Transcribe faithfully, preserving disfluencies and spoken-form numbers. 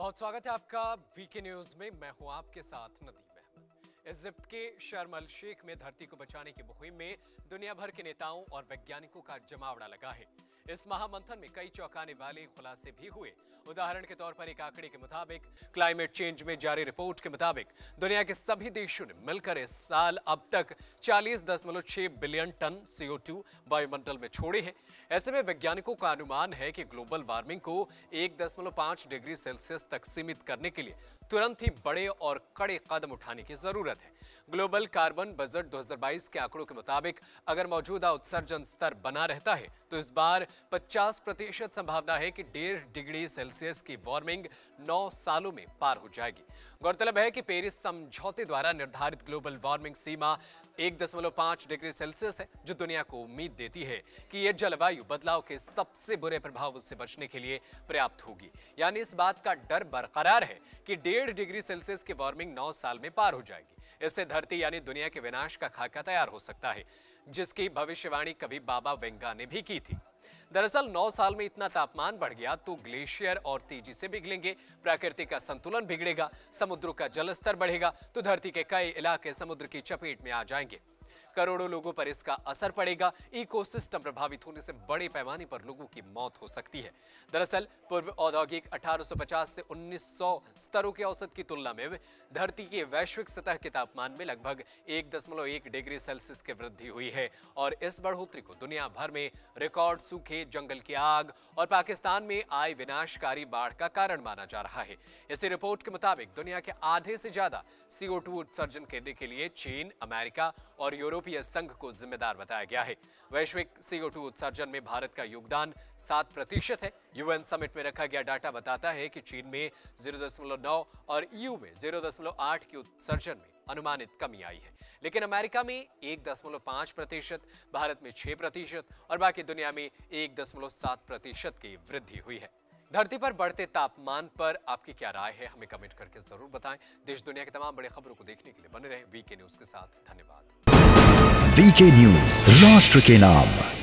बहुत स्वागत है आपका वीके न्यूज में। मैं हूं आपके साथ नदीम अहमद। इजिप्ट के शर्म अल शेख में धरती को बचाने की मुहिम में दुनिया भर के नेताओं और वैज्ञानिकों का जमावड़ा लगा है। इस महामंथन में कई चौंकाने वाले खुलासे भी हुए। उदाहरण के तौर पर एक आंकड़े के मुताबिक क्लाइमेट चेंज में जारी रिपोर्ट के मुताबिक दुनिया के सभी देशों ने मिलकर इस साल अब तक चालीस दशमलव छह billion ton C O two वायुमंडल में छोड़े हैं। ऐसे में वैज्ञानिकों का अनुमान है कि ग्लोबल वार्मिंग को एक दशमलव पांच डिग्री सेल्सियस तक सीमित करने के लिए तुरंत ही बड़े और कड़े कदम उठाने की जरूरत है। ग्लोबल कार्बन बजट दो हज़ार बाईस के आंकड़ों के मुताबिक अगर मौजूदा उत्सर्जन स्तर बना रहता है तो इस बार पचास प्रतिशत संभावना है कि डेढ़ डिग्री सेल्सियस की वार्मिंग नौ सालों में पार हो जाएगी। गौरतलब है कि पेरिस समझौते द्वारा निर्धारित ग्लोबल वार्मिंग सीमा एक दशमलव पांच डिग्री सेल्सियस है, जो दुनिया को उम्मीद देती है कि यह जलवायु बदलाव के सबसे बुरे प्रभावों से बचने के लिए पर्याप्त होगी। यानी इस बात का डर बरकरार है कि डेढ़ डिग्री सेल्सियस की वार्मिंग नौ साल में पार हो जाएगी। इससे धरती यानी दुनिया के विनाश का खाका तैयार हो सकता है, जिसकी भविष्यवाणी कभी बाबा वेंगा ने भी की थी। दरअसल नौ साल में इतना तापमान बढ़ गया तो ग्लेशियर और तेजी से पिघलेंगे, प्रकृति का संतुलन बिगड़ेगा, समुद्रों का जलस्तर बढ़ेगा तो धरती के कई इलाके समुद्र की चपेट में आ जाएंगे। करोड़ों लोगों पर इसका असर पड़ेगा। इकोसिस्टम प्रभावित होने से बड़े पैमाने पर लोगों की मौत हो सकती है। दरअसल पूर्व औद्योगिक अठारह सौ पचास से उन्नीस सौ स्तरों के औसत की तुलना में धरती के वैश्विक सतह के तापमान में लगभग एक दशमलव एक डिग्री सेल्सियस की वृद्धि हुई है और इस बढ़ोतरी को दुनिया भर में रिकॉर्ड सूखे, जंगल की आग और पाकिस्तान में आए विनाशकारी बाढ़ का कारण माना जा रहा है। इसी रिपोर्ट के मुताबिक दुनिया के आधे से ज्यादा सी ओ टू उत्सर्जन करने के लिए चीन, अमेरिका और यूरोपीय संघ को जिम्मेदार बताया गया है। वैश्विक सी ओ टू उत्सर्जन में भारत का योगदान सात प्रतिशत है। यूएन समिट में रखा गया डाटा बताता है कि चीन में जीरो दशमलव नौ और ईयू में जीरो दशमलव आठ की उत्सर्जन में अनुमानित कमी आई है, लेकिन अमेरिका में एक दशमलव पांच प्रतिशत, भारत में छह प्रतिशत और बाकी दुनिया में एक दशमलव सात प्रतिशत की वृद्धि हुई है। धरती पर बढ़ते तापमान पर आपकी क्या राय है, हमें कमेंट करके जरूर बताएं। देश दुनिया की तमाम बड़ी खबरों को देखने के लिए बने रहें वीके न्यूज के साथ। धन्यवाद। वीके न्यूज, राष्ट्र के नाम।